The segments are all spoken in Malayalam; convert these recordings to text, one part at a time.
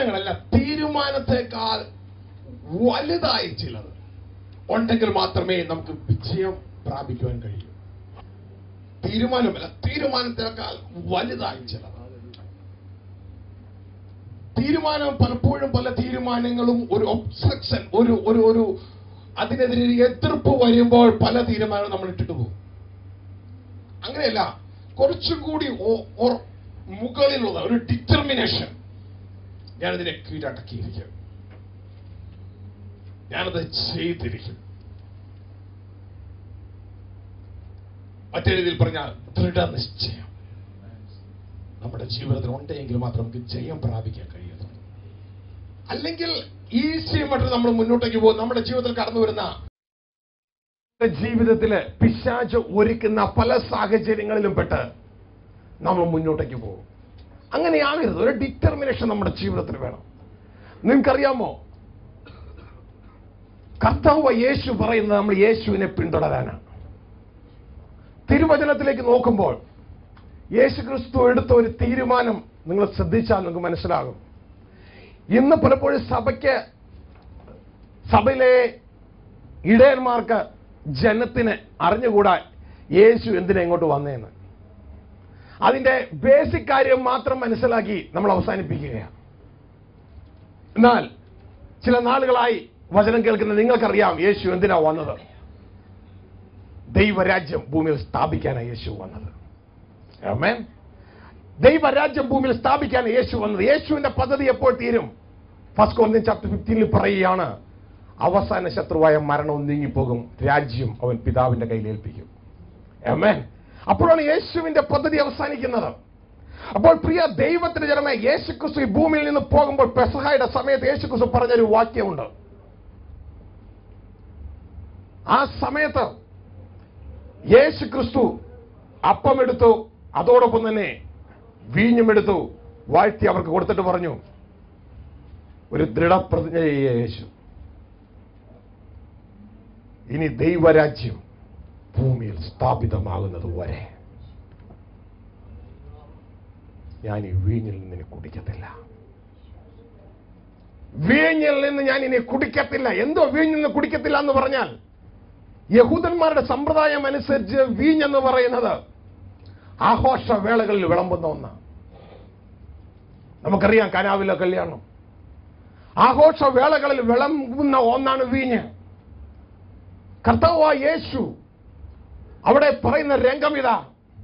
തീരുമാനങ്ങളല്ല, തീരുമാനത്തെക്കാൾ വലുതായി ചിലത് ഉണ്ടെങ്കിൽ മാത്രമേ നമുക്ക് വിജയം പ്രാപിക്കുവാൻ കഴിയൂ. തീരുമാനമല്ല, തീരുമാനത്തെക്കാൾ വലുതായി ചിലത്. തീരുമാനം പലപ്പോഴും പല തീരുമാനങ്ങളും ഒരു ഒബ്സ്ട്രക്ഷൻ, ഒരു അതിനെതിരെ എതിർപ്പ് വരുമ്പോൾ പല തീരുമാനങ്ങളും നമ്മൾ ഇട്ടിട്ട് പോകും. അങ്ങനെയല്ല, കുറച്ചുകൂടി മുകളിലുള്ള ഒരു ഡിറ്റർമിനേഷൻ. ഞാനതിനെ കീഴടക്കിയിരിക്കും, ഞാനത് ചെയ്തിരിക്കും. മറ്റേ രീതിയിൽ പറഞ്ഞാൽ ദൃഢനിശ്ചയം നമ്മുടെ ജീവിതത്തിൽ ഉണ്ടെങ്കിൽ മാത്രം നമുക്ക് ജയം പ്രാപിക്കാൻ കഴിയുന്നു. അല്ലെങ്കിൽ ഈസിയുമായിട്ട് നമ്മൾ മുന്നോട്ടേക്ക് പോകും. നമ്മുടെ ജീവിതത്തിൽ കടന്നു വരുന്ന ജീവിതത്തില് പിശാച് ഒരുക്കുന്ന പല സാഹചര്യങ്ങളിലും പെട്ട് നമ്മൾ മുന്നോട്ടേക്ക് പോകും. അങ്ങനെയാകരുത്. ഒരു ഡിറ്റർമിനേഷൻ നമ്മുടെ ജീവിതത്തിൽ വേണം. നിങ്ങൾക്കറിയാമോ, കർത്താവ് യേശു പറയുന്നത് നമ്മൾ യേശുവിനെ പിന്തുടരാനാണ്. തിരുവചനത്തിലേക്ക് നോക്കുമ്പോൾ യേശു ക്രിസ്തു എടുത്ത ഒരു തീരുമാനം നിങ്ങൾ ശ്രദ്ധിച്ചാൽ നിങ്ങൾക്ക് മനസ്സിലാകും. ഇന്ന് പലപ്പോഴും സഭയിലെ ഇടയന്മാർക്ക് ജനത്തിന് അറിഞ്ഞുകൂടാ യേശു എന്തിനാ ഇങ്ങോട്ട് വന്നേന്ന്. അതിന്റെ ബേസിക് കാര്യം മാത്രം മനസ്സിലാക്കി നമ്മൾ അവസാനിപ്പിക്കുകയാണ്. എന്നാൽ ചില നാളുകളായി വചനം കേൾക്കുന്ന നിങ്ങൾക്കറിയാം യേശു എന്തിനാ വന്നത്. ദൈവരാജ്യം ഭൂമിയിൽ സ്ഥാപിക്കാനാണ് യേശു വന്നത്. ആമേൻ. ദൈവരാജ്യം ഭൂമിയിൽ സ്ഥാപിക്കാൻ യേശു വന്നത്. യേശുവിന്റെ പദ്ധതി എപ്പോൾ തീരും? 1 Corinthians chapter 15 പറയുകയാണ്, അവസാന ശത്രുവായ മരണവും നീങ്ങിപ്പോകും, രാജ്യം അവൻ പിതാവിന്റെ കയ്യിൽ ഏൽപ്പിക്കും. ആമേൻ. അപ്പോഴാണ് യേശുവിന്റെ പദ്ധതി അവസാനിക്കുന്നത്. അപ്പോൾ പ്രിയ ദൈവത്തിന്റെ ജനമേ, യേശുക്രിസ്തു ഈ ഭൂമിയിൽ നിന്ന് പോകുമ്പോൾ പെസഹയുടെ സമയത്ത് യേശുക്രിസ്തു പറഞ്ഞൊരു വാക്യമുണ്ട്. ആ സമയത്ത് യേശുക്രിസ്തു അപ്പമെടുത്തു, അതോടൊപ്പം തന്നെ വീഞ്ഞുമെടുത്തു, വാഴ്ത്തി അവർക്ക് കൊടുത്തിട്ട് പറഞ്ഞു, ഒരു ദൃഢപ്രതിജ്ഞ ചെയ്യുക യേശു, ഇനി ദൈവരാജ്യം ഭൂമിയിൽ സ്ഥാപിതമാകുന്നത് വരെ ഞാൻ ഈ വീഞ്ഞിൽ നിന്ന് കുടിക്കത്തില്ല. വീഞ്ഞിൽ നിന്ന് ഞാൻ ഇനി കുടിക്കത്തില്ല. എന്തോ വീഞ്ഞിൽ നിന്ന് കുടിക്കത്തില്ല എന്ന് പറഞ്ഞാൽ, യഹൂദന്മാരുടെ സമ്പ്രദായം അനുസരിച്ച് വീഞ്ഞെന്ന് പറയുന്നത് ആഘോഷവേളകളിൽ വിളമ്പുന്ന ഒന്നാണ്. നമുക്കറിയാം കനാവിലെ കല്യാണം, ആഘോഷവേളകളിൽ വിളമ്പുന്ന ഒന്നാണ് വീഞ്ഞ്. കർത്താവായ യേശു അവിടെ പറയുന്ന രംഗം ഇതാ,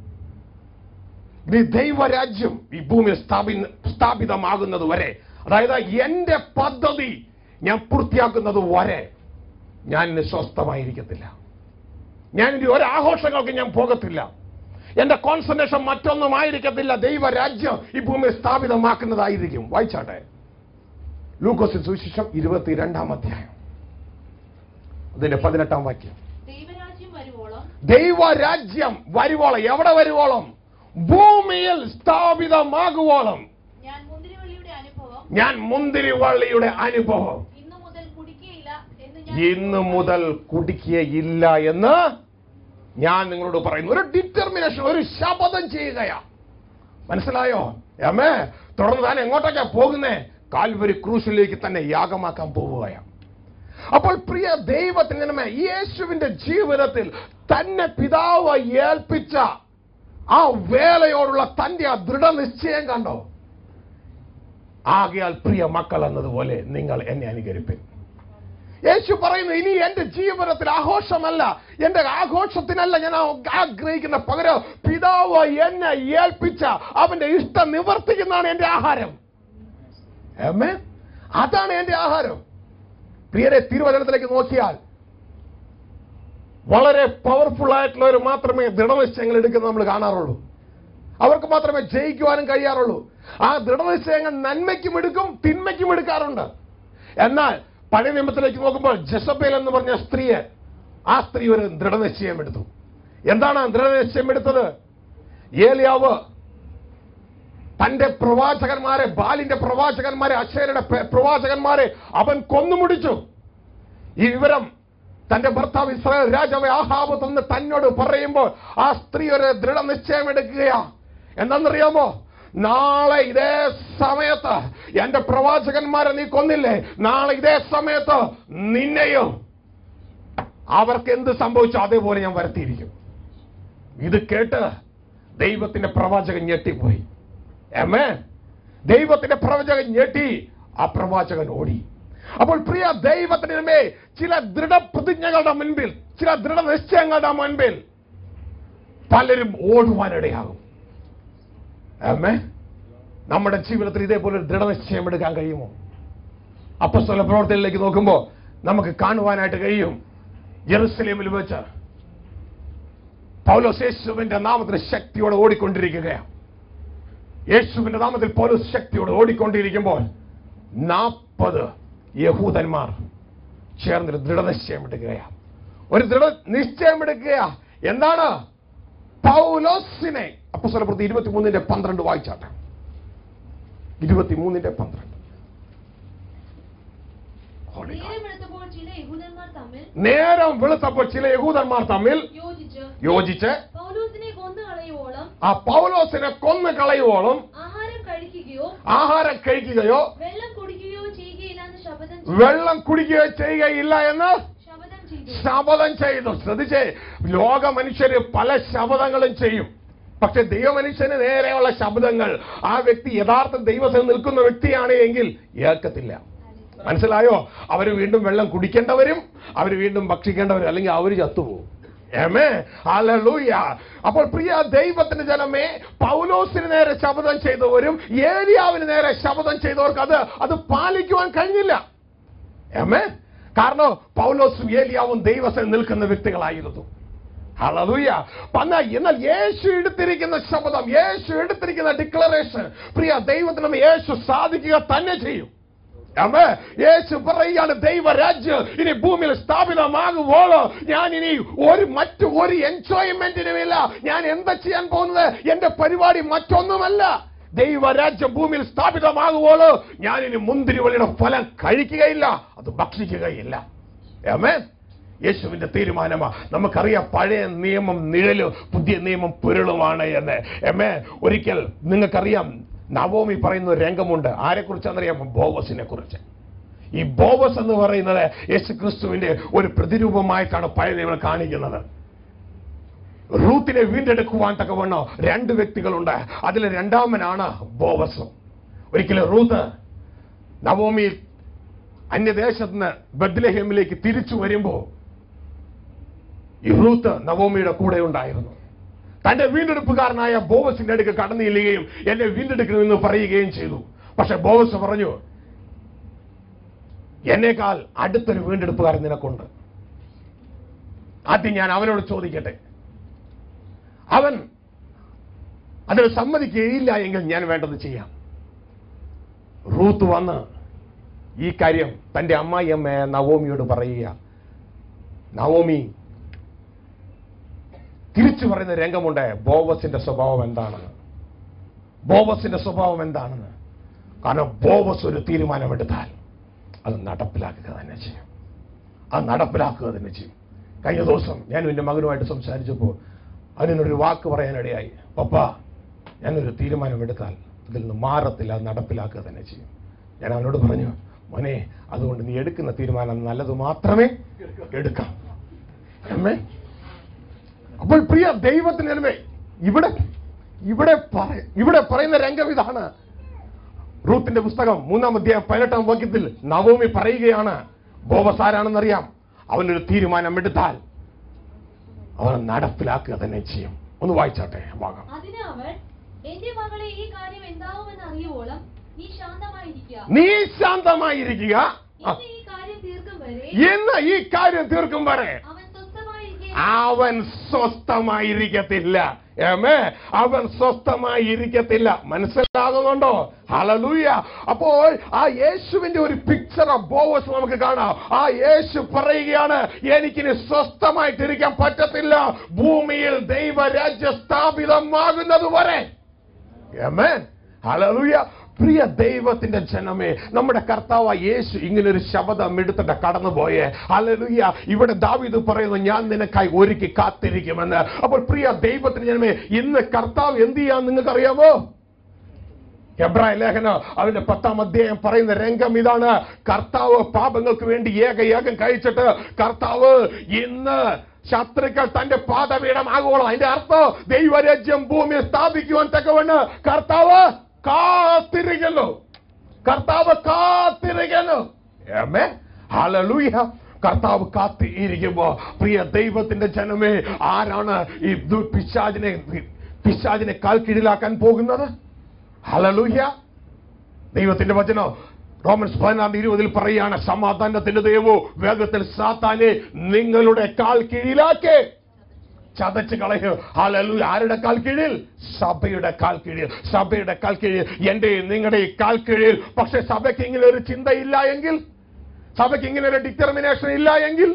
ഈ ദൈവരാജ്യം ഈ ഭൂമിയിൽ സ്ഥാപിതമാകുന്നത് വരെ, അതായത് എന്റെ പദ്ധതി ഞാൻ പൂർത്തിയാക്കുന്നത് വരെ ഞാൻ സ്വസ്ഥമായിരിക്കത്തില്ല. ഞാൻ ഇനി ഒരാഘോഷങ്ങൾക്ക് ഞാൻ പോകത്തില്ല. എന്റെ കോൺസെൻട്രേഷൻ മറ്റൊന്നും ആയിരിക്കത്തില്ല. ദൈവരാജ്യം ഈ ഭൂമിയിൽ സ്ഥാപിതമാക്കുന്നതായിരിക്കും. വായിച്ചാട്ടെ, ലൂക്കോസിന്റെ സുവിശേഷം 22-ാം അധ്യായം അതിന്റെ 18-ാം വാക്യം. ദൈവരാജ്യം വരുവോളം, എവിടെ വരുവോളം? ഭൂമിയിൽ സ്ഥാപിതമാകുവോളം. ഞാൻ മുന്തിരിവള്ളിയുടെ അനുഭവം ഇന്നു മുതൽ കുടിക്കുകയില്ല എന്ന് ഞാൻ നിങ്ങളോട് പറയുന്നു. ഒരു ഡിറ്റർമിനേഷൻ, ഒരു ശപഥം ചെയ്യുകയാ. മനസ്സിലായോ? അമ്മേ, തുടർന്ന് താൻ എങ്ങോട്ടൊക്കെയാ പോകുന്നേ? കാൽവരി ക്രൂശിലേക്ക് തന്നെ യാഗമാക്കാൻ പോവുകയാണ്. അപ്പോൾ പ്രിയ ദൈവത്തിന് യേശുവിന്റെ ജീവിതത്തിൽ തന്നെ പിതാവ് ഏൽപ്പിച്ച ആ വേലയോടുള്ള തന്റെ ആ ദൃഢനിശ്ചയം കണ്ടോ? ആകയാൽ പ്രിയ മക്കൾ എന്നതുപോലെ നിങ്ങൾ എന്നെ അനുകരിപ്പിൻ. യേശു പറയുന്നു, ഇനി എന്റെ ജീവിതത്തിൽ ആഘോഷമല്ല, എന്റെ ആഘോഷത്തിനല്ല ഞാൻ ആഗ്രഹിക്കുന്ന, പകരം പിതാവ് എന്നെ ഏൽപ്പിച്ച അവന്റെ ഇഷ്ടം നിവർത്തിക്കുന്നതാണ് എന്റെ ആഹാരം. അതാണ് എന്റെ ആഹാരം. പ്രിയരെ, തിരുവചനത്തിലേക്ക് നോക്കിയാൽ വളരെ പവർഫുൾ ആയിട്ടുള്ളവർ മാത്രമേ ദൃഢനിശ്ചയങ്ങൾ എടുക്കുന്നത് നമ്മൾ കാണാറുള്ളൂ. അവർക്ക് മാത്രമേ ജയിക്കുവാനും കഴിയാറുള്ളൂ. ആ ദൃഢനിശ്ചയങ്ങൾ നന്മയ്ക്കും എടുക്കും, തിന്മയ്ക്കും എടുക്കാറുണ്ട്. എന്നാൽ പഴയ നിയമത്തിലേക്ക് നോക്കുമ്പോൾ ജെസബേൽ എന്ന് പറഞ്ഞ സ്ത്രീയെ, ആ സ്ത്രീ ഒരു ദൃഢനിശ്ചയം എടുത്തു. എന്താണ് ദൃഢനിശ്ചയം എടുത്തത്? ഏലിയാവ് തന്റെ പ്രവാചകന്മാരെ, ബാലിന്റെ പ്രവാചകന്മാരെ, അക്ഷയരുടെ പ്രവാചകന്മാരെ അവൻ കൊന്നുമുടിച്ചു. ഈ വിവരം തന്റെ ഭർത്താവ് ഇസ്രായേൽ രാജാവ് ആഹാബ് തന്ന് തന്നോട് പറയുമ്പോൾ ആ സ്ത്രീ ഒരു ദൃഢനിശ്ചയം എടുക്കുകയാ. എന്താണെന്നറിയാമോ? നാളെ ഇതേ സമയത്ത് എന്റെ പ്രവാചകന്മാരെ നീ കൊന്നില്ലേ, നാളെ ഇതേ സമയത്ത് നിന്നെയും അവർക്ക് എന്ത് സംഭവിച്ചോ അതേപോലെ ഞാൻ വരുത്തിയിരിക്കും. ഇത് കേട്ട് ദൈവത്തിന്റെ പ്രവാചകൻ ഞെട്ടിപ്പോയി. ആമേൻ. ദൈവത്തിന്റെ പ്രവാചകൻ ഞെട്ടി, ആ പ്രവാചകൻ ഓടി. അപ്പോൾ പ്രിയ ദൈവത്തിനുമേ ചില ദൃഢപ്രതിജ്ഞകളുടെ മുൻപിൽ, ചില ദൃഢനിശ്ചയങ്ങളുടെ മുൻപിൽ പലരും ഓടുവാനിടയാകും. ആമേൻ. നമ്മുടെ ജീവിതത്തിൽ ഇതേപോലെ ഒരു ദൃഢനിശ്ചയം എടുക്കാൻ കഴിയുമോ? അപ്പോസ്തല പ്രവർത്തനങ്ങളിലേക്ക് നോക്കുമ്പോൾ നമുക്ക് കാണുവാനായിട്ട് കഴിയും. യെരുശലേമിൽ വെച്ച് പൗലോസ് യേശുവിന്റെ നാമത്തിൽ ശക്തിയോടെ ഓടിക്കൊണ്ടിരിക്കുകയാണ്. യേശുവിന്റെ നാമത്തിൽ പൗലോസ് ശക്തിയോടെ ഓടിക്കൊണ്ടിരിക്കുമ്പോൾ 40 യഹൂദന്മാർ ചേർന്നൊരു ദൃഢനിശ്ചയം എടുക്കുകയാണ്. ഒരു ദൃഢനിശ്ചയം എടുക്കുക. എന്താണ്? പൗലോസിനെ, അപ്പോസ്തല പ്രവൃത്തി 23:12 വായിച്ചാട്ടെ. 23:12. നേരം വെളുത്തപ്പോൾ ചില യഹൂദന്മാർ തമ്മിൽ യോജിച്ച് ആ പൗലോസിനെ കൊന്നു കളയുവോളം ആഹാരം കഴിക്കുകയോ വെള്ളം കുടിക്കുകയോ ചെയ്യുകയില്ല എന്ന് ശപഥം ചെയ്തു. ശ്രദ്ധിച്ചേ, ലോക മനുഷ്യര് പല ശപഥങ്ങളും ചെയ്യും. പക്ഷെ ദൈവമനുഷ്യന് നേരെയുള്ള ശബ്ദങ്ങൾ ആ വ്യക്തി യഥാർത്ഥ ദൈവത്തിൽ നിൽക്കുന്ന വ്യക്തിയാണ് എങ്കിൽ ഏൽക്കത്തില്ല. മനസ്സിലായോ? അവര് വീണ്ടും വെള്ളം കുടിക്കേണ്ടവരും അവര് വീണ്ടും ഭക്ഷിക്കേണ്ടവരും, അല്ലെങ്കിൽ അവര് ചത്തുപോകും. ആമേൻ. ഹല്ലേലൂയ. അപ്പോൾ പ്രിയ ദൈവത്തിന്റെ ജനമേ, പൗലോസിന് നേരെ ശപഥം ചെയ്തവരും ഏലിയാവിന് നേരെ ശപഥം ചെയ്തവർക്ക് അത് പാലിക്കുവാൻ കഴിഞ്ഞില്ല. ആമേൻ. കാരണം പൗലോസും ഏലിയാവും ദൈവത്തിൽ നിൽക്കുന്ന വ്യക്തികളായിരുന്നു. ഹല്ലേലൂയ. എന്നാൽ യേശു എടുത്തിരിക്കുന്ന ശപഥം, യേശു എടുത്തിരിക്കുന്ന ഡിക്ലറേഷൻ പ്രിയ ദൈവത്തിന് യേശു സാധിക്കുക തന്നെ ചെയ്യും. യേശു പറയുകയാണ്, ദൈവരാജ്യം ഇനി ഭൂമിയിൽ സ്ഥാപിതമാകുമ്പോഴോ ഞാൻ ഇനി മറ്റൊരു എൻജോയ്മെന്റിനുമില്ല. ഞാൻ എന്താ ചെയ്യാൻ പോകുന്നത്? എന്റെ പരിപാടി മറ്റൊന്നുമല്ല. ദൈവരാജ്യം ഭൂമിയിൽ സ്ഥാപിതമാകുമ്പോഴോ ഞാൻ ഇനി മുന്തിരിവള്ളിയുടെ ഫലം കഴിക്കുകയില്ല, അത് ഭക്ഷിക്കുകയില്ല. ആമേൻ. യേശുവിന്റെ തീരുമാനമാണ്. നമുക്കറിയാം പഴയ നിയമം നിഴല്, പുതിയ നിയമം പൊരുളുമാണ് എന്ന്. ആമേൻ. ഒരിക്കൽ നിങ്ങൾക്കറിയാം നവോമി പറയുന്ന ഒരു രംഗമുണ്ട്. ആരെക്കുറിച്ചാണെന്നറിയാമോ? ബോവസിനെ കുറിച്ച്. ഈ ബോവസ് എന്ന് പറയുന്നത് യേശു ക്രിസ്തുവിന്റെ ഒരു പ്രതിരൂപമായിട്ടാണ് പഴയ നിയമം കാണിക്കുന്നത്. റൂത്തിനെ വീണ്ടെടുക്കുവാൻ തക്കവണ്ണം 2 വ്യക്തികളുണ്ട്. അതിൽ രണ്ടാമനാണ് ബോവസ്. ഒരിക്കലും റൂത്ത് നവോമി അന്യദേശത്ത് നിന്ന് ബത്ലഹേമിലേക്ക് തിരിച്ചു വരുമ്പോൾ ഈ റൂത്ത് നവോമിയുടെ കൂടെ ഉണ്ടായിരുന്നു. തന്റെ വീണ്ടെടുപ്പുകാരനായ ബോവസിന്റെ അടുക്ക് കടന്നു ചെല്ലുകയും എന്നെ വീണ്ടെടുക്കണമെന്ന് പറയുകയും ചെയ്തു. പക്ഷെ ബോവസ് പറഞ്ഞു, എന്നേക്കാൾ അടുത്തൊരു വീണ്ടെടുപ്പുകാരൻ നിനക്കുണ്ട്. ആദ്യം ഞാൻ അവനോട് ചോദിക്കട്ടെ. അവൻ അതിന് സമ്മതിക്കുകയില്ല എങ്കിൽ ഞാൻ വേണ്ടത് ചെയ്യാം. റൂത്ത് വന്ന് ഈ കാര്യം തന്റെ അമ്മായിയമ്മ നവോമിയോട് പറയുക. നവോമി തിരിച്ചു പറയുന്ന രംഗമുണ്ട്. ബോവസിന്റെ സ്വഭാവം എന്താണെന്ന്, ബോവസിന്റെ സ്വഭാവം എന്താണെന്ന്. കാരണം ബോവസ് ഒരു തീരുമാനമെടുത്താൽ അത് നടപ്പിലാക്കുക തന്നെ ചെയ്യും. അത് നടപ്പിലാക്കുക തന്നെ ചെയ്യും. കഴിഞ്ഞ ദിവസം ഞാൻ എൻ്റെ മകനുമായിട്ട് സംസാരിച്ചപ്പോൾ അതിനൊരു വാക്ക് പറയാനിടയായി. പപ്പ, ഞാനൊരു തീരുമാനമെടുത്താൽ അതിൽ നിന്ന് മാറത്തില്ല, അത് നടപ്പിലാക്കുക തന്നെ ചെയ്യും. ഞാൻ അവനോട് പറഞ്ഞു, മോനെ, അതുകൊണ്ട് നീ എടുക്കുന്ന തീരുമാനം നല്ലത് മാത്രമേ എടുക്കാം. അമ്മേ. അപ്പോൾ പ്രിയ ദൈവത്തിന് ഇവിടെ പറയുന്ന രംഗം ഇതാണ്. റൂത്തിന്റെ പുസ്തകം 3-ാം അധ്യായം 18-ാം വാക്യത്തിൽ നവോമി പറയുകയാണ്, ബോവസ് ആരാണെന്നറിയാം. അവനൊരു തീരുമാനം എടുത്താൽ അവൻ നടപ്പിലാക്കുക തന്നെ ചെയ്യും. ഒന്ന് വായിച്ചാട്ടെ ഭാഗം. നീ ശാന്തമായിരിക്കുക, ഇന്ന് ഈ കാര്യം തീർക്കും വരെ അവൻ സ്വസ്ഥമായിരിക്കത്തില്ല. അവൻ സ്വസ്ഥമായിരിക്കത്തില്ല. മനസ്സിലാകുന്നുണ്ടോ? ഹല്ലേലൂയ. അപ്പോൾ ആ യേശുവിന്റെ ഒരു പിക്ചർ ഓഫ് ബോവസ് നമുക്ക് കാണാം. ആ യേശു പറയുകയാണ്, എനിക്കിനി സ്വസ്ഥമായിട്ടിരിക്കാൻ പറ്റത്തില്ല, ഭൂമിയിൽ ദൈവരാജ്യം സ്ഥാപിതമാകുന്നത് വരെ. ആമേൻ. ഹല്ലേലൂയ. പ്രിയ ദൈവത്തിന്റെ ജനമേ, നമ്മുടെ കർത്താവ് യേശു ഇങ്ങനൊരു ശബ്ദം എടുത്തിട്ട് കടന്നുപോയേ. ഹല്ലേലൂയ. ഇവിടെ ദാവീദ് പറയുന്നു, ഞാൻ നിനക്കായി ഒരുക്കി കാത്തിരിക്കുമെന്ന്. അപ്പോൾ പ്രിയ ദൈവത്തിന്റെ ജനമേ, ഇന്ന് കർത്താവ് എന്ത് ചെയ്യാൻ നിങ്ങൾക്കറിയാമോ? എബ്രായ ലേഖനം അവന്റെ 10-ാം അധ്യായം പറയുന്ന രംഗം ഇതാണ്. കർത്താവ് പാപങ്ങൾക്ക് വേണ്ടി യാഗം കഴിച്ചിട്ട് കർത്താവ് ഇന്ന് ശത്രുക്കൾ തന്റെ പാദപീഠമാകുവോളം, അതിന്റെ അർത്ഥം ദൈവരാജ്യം ഭൂമിയിൽ സ്ഥാപിക്കുവാൻ തക്കവണ്ണം കർത്താവ് കാത്തിരിക്കുന്നു. കർത്താവ് കാത്തിരിക്കുന്നു. ആമേൻ, ഹല്ലേലൂയ. കർത്താവ് കാത്തിരിക്കുമ്പോ പ്രിയ ദൈവത്തിന്റെ ജനമേ, ആരാണ് ഈ പിശാചിനെ കാൽ കീഴിലാക്കാൻ പോകുന്നത്? ഹല്ലേലൂയ. ദൈവത്തിന്റെ വചനം റോമൻസ് 14:20 പറയുകയാണ്, സമാധാനത്തിന്റെ ദൈവവും വേഗത്തിൽ സാത്താനെ നിങ്ങളുടെ കാൽ കീഴിലാക്കി ചതച്ച് കളയും. ഹല്ലേലൂയ. ആരുടെ കാൽ കീഴിൽ? സഭയുടെ കാൽ കീഴിൽ. സഭയുടെ കാൽ കീഴിൽ, എന്റെ നിങ്ങളുടെ കാൽ കീഴിൽ. പക്ഷെ സഭയ്ക്ക് ഇങ്ങനെ ഒരു ചിന്തയില്ല എങ്കിൽ, സഭയ്ക്ക് ഇങ്ങനെ ഒരു ഡിറ്റർമിനേഷൻ ഇല്ല എങ്കിൽ,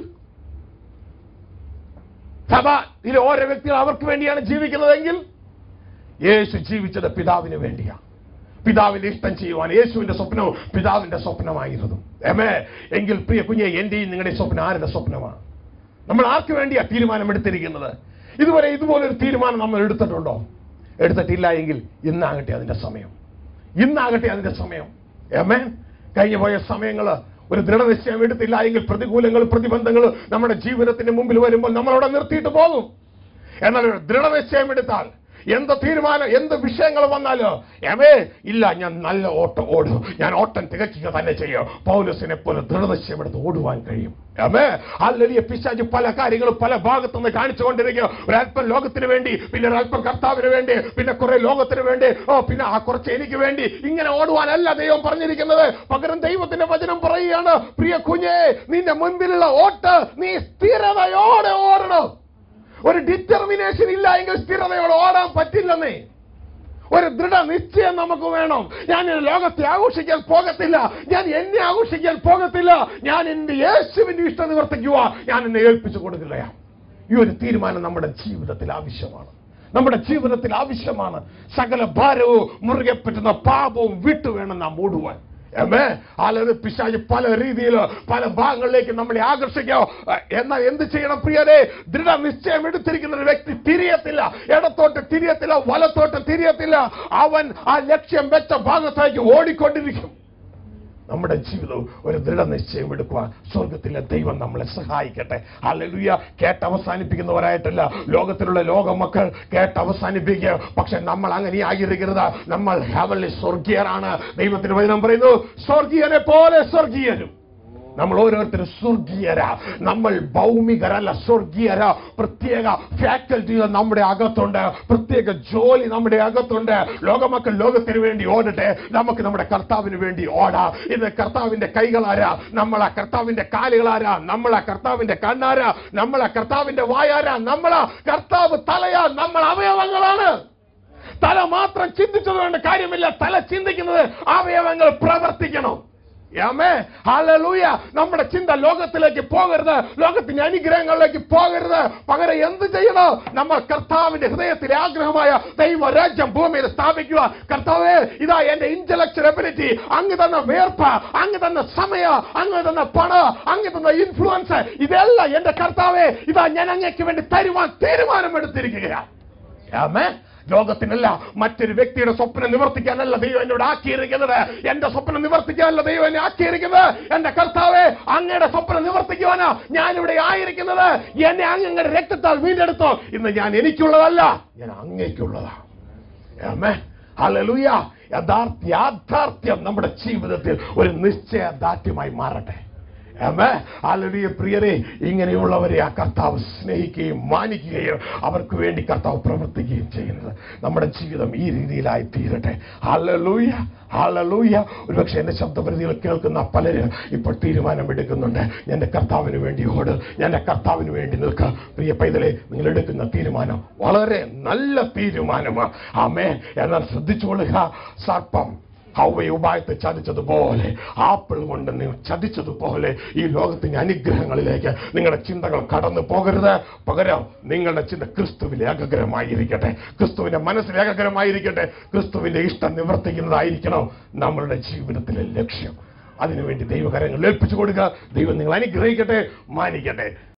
സഭ ഇതിൽ ഓരോ വ്യക്തികൾ അവർക്ക് വേണ്ടിയാണ് ജീവിക്കുന്നതെങ്കിൽ, യേശു ജീവിച്ചത് പിതാവിന് വേണ്ടിയാണ്. പിതാവിന്റെ ഇഷ്ടം ചെയ്യുവാൻ യേശുവിന്റെ സ്വപ്നവും പിതാവിന്റെ സ്വപ്നമായിരുന്നു. എങ്കിൽ പ്രിയ കുഞ്ഞെ, എന്റെയും നിങ്ങളുടെ സ്വപ്നം ആരുടെ സ്വപ്നമാണ്? നമ്മൾ ആർക്ക് വേണ്ടിയാ തീരുമാനം എടുത്തിരിക്കുന്നത്? ഇതുവരെ ഇതുപോലൊരു തീരുമാനം നമ്മൾ എടുത്തിട്ടുണ്ടോ? എടുത്തിട്ടില്ല എങ്കിൽ ഇന്നാകട്ടെ അതിന്റെ സമയം. ഇന്നാകട്ടെ അതിന്റെ സമയം. കഴിഞ്ഞു പോയ സമയങ്ങള് ഒരു ദൃഢനിശ്ചയം എടുത്തില്ല എങ്കിൽ പ്രതികൂലങ്ങൾ, പ്രതിബന്ധങ്ങൾ നമ്മുടെ ജീവിതത്തിന് മുമ്പിൽ വരുമ്പോൾ നമ്മളവിടെ നിർത്തിയിട്ട് പോകും. എന്നാൽ ഒരു ദൃഢനിശ്ചയം എടുത്താൽ എന്ത് തീരുമാനം, എന്ത് വിഷയങ്ങൾ വന്നാലോ ഇല്ല, ഞാൻ നല്ല ഓട്ടം ഓടും, ഞാൻ ഓട്ടം തികക്കുക തന്നെ ചെയ്യും. പൗലോസിനെ പോലെ ദൃഢനിശ്ചയമെടുത്ത് ഓടുവാൻ കഴിയും. ഹല്ലേലൂയ. പിശാച് പല കാര്യങ്ങളും പല ഭാഗത്തുനിന്ന് കാണിച്ചുകൊണ്ടിരിക്കും. ഒരല്പം ലോകത്തിന് വേണ്ടി, പിന്നെ ഒരല്പം കർത്താവിന് വേണ്ടി, പിന്നെ കുറെ ലോകത്തിന് വേണ്ടി, പിന്നെ ആ കുറച്ച് എനിക്ക് വേണ്ടി. ഇങ്ങനെ ഓടുവാനല്ല ദൈവം പറഞ്ഞിരിക്കുന്നത്. പകരം ദൈവത്തിന്റെ വചനം പറയുകയാണ്, പ്രിയ കുഞ്ഞേ, നിന്റെ മുൻപിലുള്ള ഓട്ട് നീ സ്ഥിരതയോടെ ഓടണം. ഒരു ഡിറ്റർമിനേഷൻ ഇല്ല എങ്കിൽ സ്ഥിരതയോടെ ഓടാൻ പറ്റില്ലെന്നേ. ഒരു ദൃഢ നിശ്ചയം നമുക്ക് വേണം. ഞാൻ ലോകത്തെ ആഘോഷിക്കാൻ പോകത്തില്ല, ഞാൻ എന്നെ ആഘോഷിക്കാൻ പോകത്തില്ല, ഞാൻ എന്റെ യേശുവിന്റെ ഇഷ്ടം നിവർത്തിക്കുക, ഞാൻ എന്നെ ഏൽപ്പിച്ചു കൊടുക്കില്ല. ഈ ഒരു തീരുമാനം നമ്മുടെ ജീവിതത്തിൽ ആവശ്യമാണ്. നമ്മുടെ ജീവിതത്തിൽ ആവശ്യമാണ്. സകല ഭാരവും മുറുകെ പറ്റുന്ന പാപവും വിട്ടുവേണം നാം ഓടുവാൻ. പിശാച് പല രീതിയിൽ പല ഭാഗങ്ങളിലേക്ക് നമ്മളെ ആകർഷിക്കാം. എന്നാൽ എന്ത് ചെയ്യണം പ്രിയരെ? ദൃഢനിശ്ചയം എടുത്തിരിക്കുന്ന ഒരു വ്യക്തി തിരിയത്തില്ല, ഇടത്തോട്ട് തിരിയത്തില്ല, വലത്തോട്ട് തിരിയത്തില്ല. അവൻ ആ ലക്ഷ്യം വെച്ച ഭാഗത്തേക്ക് ഓടിക്കൊണ്ടിരിക്കും. നമ്മുടെ ജീവിതവും ഒരു ദൃഢനിശ്ചയം എടുക്കുവാൻ സ്വർഗത്തിലെ ദൈവം നമ്മളെ സഹായിക്കട്ടെ. ഹല്ലേലൂയ. കേട്ടവസാനിപ്പിക്കുന്നവരായിട്ടല്ല ലോകത്തിലുള്ള ലോകമക്കൾ കേട്ടവസാനിപ്പിക്കുക. പക്ഷെ നമ്മൾ അങ്ങനെ ആയിരിക്കരുത്. നമ്മൾ ഹെവൻലി സ്വർഗീയരാണ്. ദൈവത്തിന്റെ വചനം പറയുന്നു, സ്വർഗീയനെ പോലെ സ്വർഗീയരും. നമ്മൾ ഓരോരുത്തരും സ്വർഗീയരാ. നമ്മൾ ഭൗമികരല്ല, സ്വർഗീയരാ. പ്രത്യേക ഫാക്കൽറ്റികൾ നമ്മുടെ അകത്തുണ്ട്, പ്രത്യേക ജോലി നമ്മുടെ അകത്തുണ്ട്. ലോകമക്കൾ ലോകത്തിന് വേണ്ടി ഓടട്ടെ, നമുക്ക് നമ്മുടെ കർത്താവിന് വേണ്ടി ഓടാം. ഇത് കർത്താവിന്റെ കൈകളാരാ, നമ്മളാ കർത്താവിന്റെ കാലുകളാരാ, നമ്മളാ കർത്താവിന്റെ കണ്ണാരാ, നമ്മളാ കർത്താവിന്റെ വായാരാ, നമ്മളാ കർത്താവ് തലയാ, നമ്മൾ അവയവങ്ങളാണ്. തല മാത്രം ചിന്തിച്ചതുകൊണ്ട് കാര്യമില്ല, തല ചിന്തിക്കുന്നത് അവയവങ്ങൾ പ്രവർത്തിക്കണം. ഹല്ലേലൂയ. നമ്മുടെ ചിന്ത ലോകത്തിലേക്ക് പോകരുത്, ലോകത്തിന്റെ അനുഗ്രഹങ്ങളിലേക്ക് പോകരുത്. പകരം എന്ത് ചെയ്യണം? നമ്മൾ കർത്താവിന്റെ ഹൃദയത്തിലെ ആഗ്രഹമായ ദൈവരാജ്യം ഭൂമിയിൽ സ്ഥാപിക്കുക. കർത്താവേ, ഇതാ എന്റെ ഇന്റലക്ച്വൽ എബിലിറ്റി, അങ്ങ് തന്ന വേർപ്പ്, അങ്ങ് തന്ന സമയം, അങ്ങ് തന്ന പണം, അങ്ങ് തന്ന ഇൻഫ്ലുവൻസ്, ഇതെല്ലാം എന്റെ കർത്താവേ, ഇതാ ഞാൻ അങ്ങേക്ക് വേണ്ടി തരുവാൻ തീരുമാനമെടുത്തിരിക്കുകയാണ്. ലോകത്തിനല്ല, മറ്റൊരു വ്യക്തിയുടെ സ്വപ്നം നിവർത്തിക്കാനല്ല ദൈവം എന്നോട് ആക്കിയിരിക്കുന്നത്. എന്റെ സ്വപ്നം നിവർത്തിക്കാനല്ല ദൈവം എന്നെ ആക്കിയിരിക്കുന്നത്. എന്റെ കർത്താവേ, അങ്ങയുടെ സ്വപ്നം നിവർത്തിക്കുവാനാ ഞാനിവിടെ ആയിരിക്കുന്നത്. എന്നെ അങ്ങയുടെ രക്തത്താൽ വീണ്ടെടുത്തോ. ഇന്ന് ഞാൻ എനിക്കുള്ളതല്ല, ഞാൻ അങ്ങേക്കുള്ളതാണ്. ഹല്ലേലൂയ. യാഥാർത്ഥ്യം നമ്മുടെ ജീവിതത്തിൽ ഒരു നിശ്ചയദാർഢ്യമായി മാറട്ടെ. ഹല്ലേലൂയ. പ്രിയരെ, ഇങ്ങനെയുള്ളവരെ ആ കർത്താവ് സ്നേഹിക്കുകയും മാനിക്കുകയും അവർക്ക് വേണ്ടി കർത്താവ് പ്രവർത്തിക്കുകയും ചെയ്യുന്നത്. നമ്മുടെ ജീവിതം ഈ രീതിയിലായി തീരട്ടെ. ഹല്ലേലൂയ, ഹല്ലേലൂയ. ഒരുപക്ഷെ എന്റെ ശബ്ദപരിധികൾ കേൾക്കുന്ന പലരും ഇപ്പോൾ തീരുമാനമെടുക്കുന്നുണ്ട്. എന്റെ കർത്താവിന് വേണ്ടി ഓട്, എന്റെ കർത്താവിന് വേണ്ടി നിൽക്കുക. പ്രിയ പൈതലെ, നിങ്ങൾ എടുക്കുന്ന തീരുമാനം വളരെ നല്ല തീരുമാനമാണ്. ആമേൻ. എന്നാൽ ശ്രദ്ധിച്ചുകൊള്ളുക, സർപ്പം ഹവ്വയെ ഉപായത്തെ ചതിച്ചതുപോലെ, ആപ്പിൾ കൊണ്ട് നിങ്ങൾ ചതിച്ചതുപോലെ ഈ ലോകത്തിന്റെ അനുഗ്രഹങ്ങളിലേക്ക് നിങ്ങളുടെ ചിന്തകൾ കടന്നു പോകരുത്. പകരം നിങ്ങളുടെ ചിന്ത ക്രിസ്തുവിൽ ഏകഗ്രമായിരിക്കട്ടെ, ക്രിസ്തുവിന്റെ മനസ്സിൽ ഏകഗ്രമായിരിക്കട്ടെ. ക്രിസ്തുവിന്റെ ഇഷ്ടം നിവർത്തിക്കുന്നതായിരിക്കണം നമ്മളുടെ ജീവിതത്തിലെ ലക്ഷ്യം. അതിനുവേണ്ടി ദൈവകരങ്ങൾ ഏൽപ്പിച്ചു കൊടുക്കുക. ദൈവം നിങ്ങൾ അനുഗ്രഹിക്കട്ടെ, മാനിക്കട്ടെ.